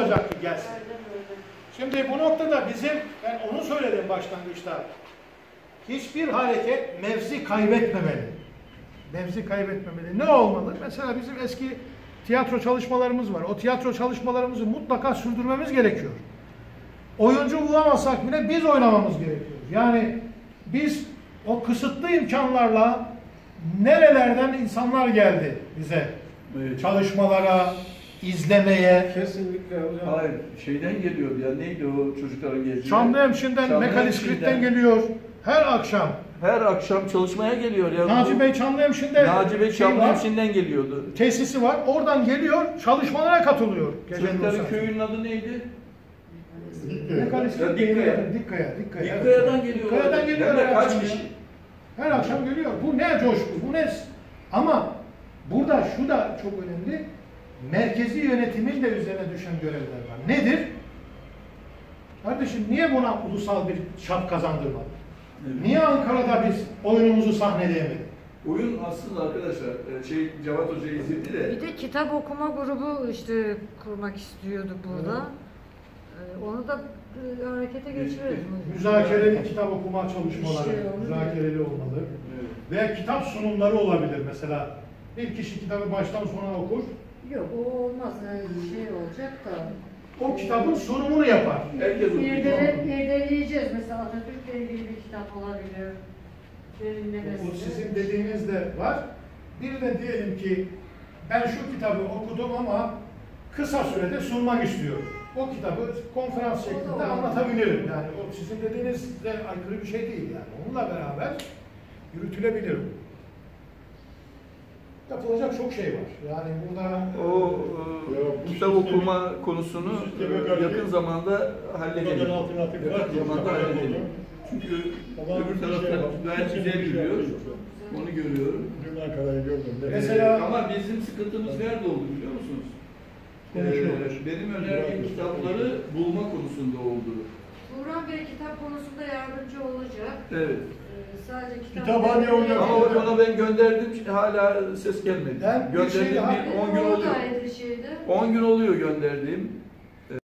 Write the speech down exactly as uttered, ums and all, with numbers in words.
olacak ki gelsin. Şimdi bu noktada bizim, ben onu söyledim başlangıçta, hiçbir hareket mevzi kaybetmemeli. Mevzi kaybetmemeli. Ne olmalı? Mesela bizim eski tiyatro çalışmalarımız var. O tiyatro çalışmalarımızı mutlaka sürdürmemiz gerekiyor. Oyuncu bulamazsak bile biz oynamamız gerekiyor. Yani biz o kısıtlı imkanlarla nerelerden insanlar geldi bize? Evet. Çalışmalara, izlemeye. Kesinlikle hocam. Hayır, şeyden geliyordu ya, neydi o çocukların geldiği? Çamlıhemşin'den, Mekaliskrip'ten geliyor. Her akşam. Her akşam çalışmaya geliyor ya. Naci Bey Çamlıhemşin'de Naci Bey şey var, Çamlıhemşin'den geliyordu. tesisi var. Oradan geliyor, çalışmalara katılıyor. Çocukların köyünün adı neydi? Mekaliskrip Dikkaya. Dikkaya. Dikkaya. Dikkaya'dan geliyor. Dikkaya'dan geliyor. Hem de her kaç akşam kişi? ya. Her akşam geliyor. Bu ne coşku, bu ne? Ama burada şu da çok önemli. Merkezi yönetimin de üzerine düşen görevler var. Nedir? Kardeşim niye buna ulusal bir şap kazandırmadık? Evet. Niye Ankara'da biz oyunumuzu sahneleyemedik? Oyun aslında arkadaşlar, şey Cevat Hoca izledi de. Bir de kitap okuma grubu işte kurmak istiyorduk burada. Ee, onu da e, harekete geçiririz. Müzakereli kitap okuma çalışmaları, İşte onu müzakereli olmalı. Evet. Veya kitap sunumları olabilir mesela. Bir kişi kitabı baştan sona okur, Yok o olmaz. Yani bir şey olacak da. o kitabın sunumunu yapar. Herkes okuyor. İrdele, irdeleyeceğiz. Mesela Atatürk'le ilgili bir kitap olabilir. Derinlemesi. Bu sizin dediğiniz de var. Bir de diyelim ki ben şu kitabı okudum ama kısa sürede sunmak istiyorum. O kitabı konferans şeklinde anlatabilirim. Yani o sizin dediğinizle aykırı bir şey değil yani. Onunla beraber yürütülebilir. Yapılacak çok şey var. Yani burada O e, kitap okuma konusunu e, yakın zamanda halledelim. Yakın zamanda halledelim. Çünkü öbür tarafta gayet güzel yürüyor. Onu görüyorum. Mesela- Ama bizim sıkıntımız nerede oldu biliyor musunuz? Ee, benim önerdiğim kitapları bulma konusunda oldu. Turan Bey kitap konusunda yardımcı olacak. Evet. Ee, sadece kitap... Kütüphane hocam. Ama ona ben gönderdim, hala ses gelmedi. Ben bir şey Gönderdiğim daha- bir on gün O oluyor. da aynı şeydi. on gün oluyor gönderdiğim.